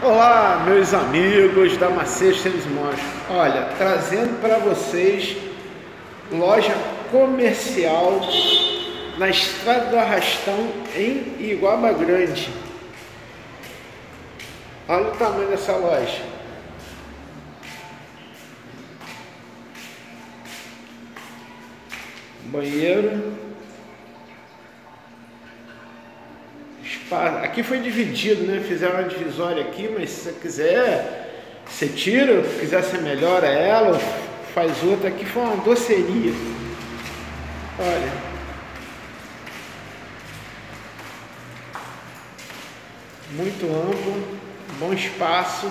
Olá, meus amigos da Macedo Tênis Monstro. Olha, trazendo para vocês loja comercial na Estrada do Arrastão, em Iguaba Grande. Olha o tamanho dessa loja. Banheiro. Aqui foi dividido, né? Fizeram uma divisória aqui, mas se você quiser, você tira, se quiser você melhora ela, faz outra. Aqui foi uma doceria. Olha. Muito amplo, bom espaço.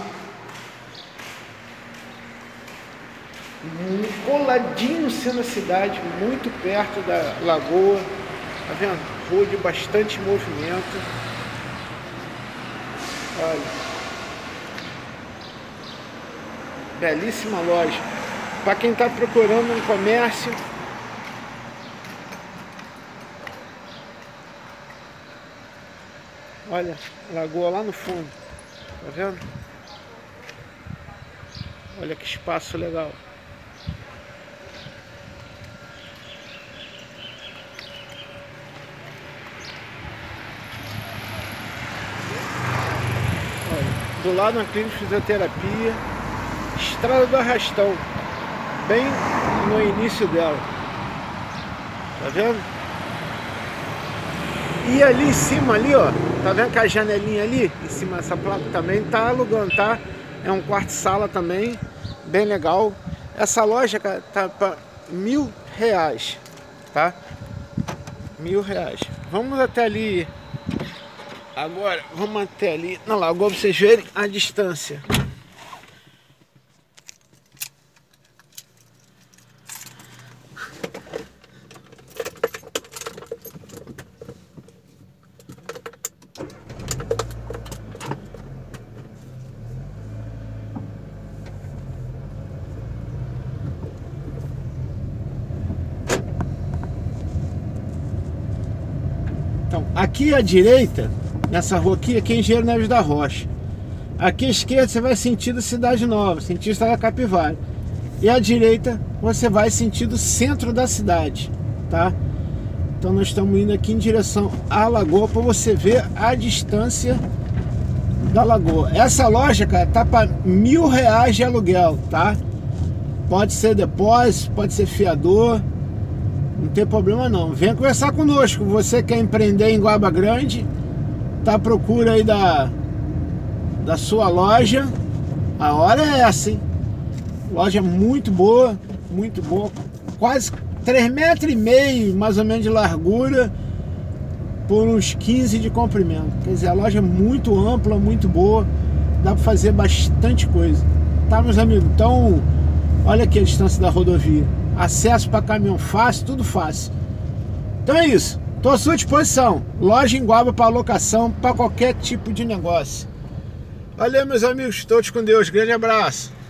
Coladinho sendo a cidade, muito perto da lagoa. Tá vendo? Rua de bastante movimento. Olha, belíssima loja. Para quem está procurando um comércio, olha, lagoa lá no fundo, tá vendo? Olha que espaço legal. Do lado uma clínica de fisioterapia, Estrada do Arrastão, bem no início dela, tá vendo? E ali em cima ali, ó, tá vendo que a janelinha ali em cima dessa placa também tá alugando, tá? É um quarto-sala também, bem legal. Essa loja, cara, tá para R$1.000, tá? R$1.000. Vamos até ali. Agora, vamos até ali na lagoa para vocês verem a distância. Então, aqui à direita, nessa rua aqui é Engenheiro Neves da Rocha. Aqui à esquerda você vai sentido Cidade Nova, sentido Estrada Capivara. E à direita você vai sentido centro da cidade, tá? Então nós estamos indo aqui em direção à lagoa para você ver a distância da lagoa. Essa loja, cara, tá para R$1.000 de aluguel, tá? Pode ser depósito, pode ser fiador, não tem problema não. Venha conversar conosco. Você quer empreender em Iguaba Grande, tá à procura aí da sua loja, a hora é essa, hein? Loja muito boa, quase 3,5 metros mais ou menos de largura por uns 15 de comprimento. Quer dizer, a loja é muito ampla, muito boa, dá para fazer bastante coisa, tá, meus amigos? Então olha aqui a distância da rodovia, acesso para caminhão fácil, tudo fácil. Então é isso. Estou à sua disposição. Loja em Iguaba para locação, para qualquer tipo de negócio. Valeu, meus amigos. Todos com Deus. Grande abraço.